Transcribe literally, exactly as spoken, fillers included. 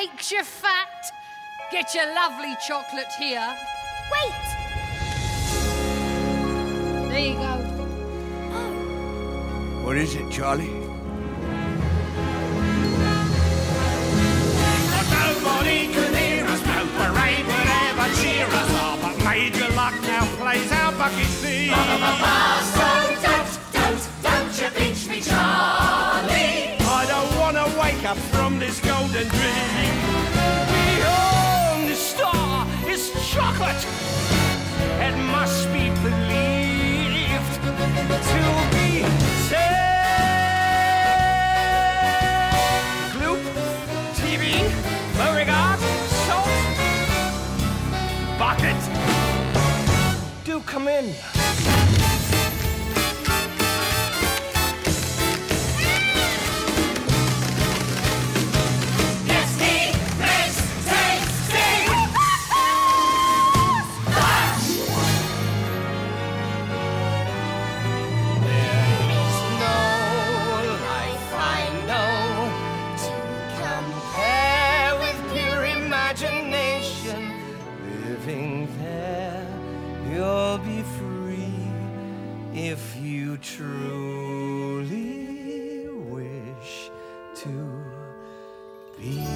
makes you fat. Get your lovely chocolate here. Wait! There you go. Oh. What is it, Charlie? Nobody can hear us, no parade would ever cheer us. Oh, but Major Luck now plays our bucket theme. So don't, don't, don't you pinch me, Charlie. I don't want to wake up from this golden dream. Beyond the star is chocolate. It must be believed to be said. Gloop, T V, Beauregard, salt, bucket. Do come in. You'll be free if you truly wish to be.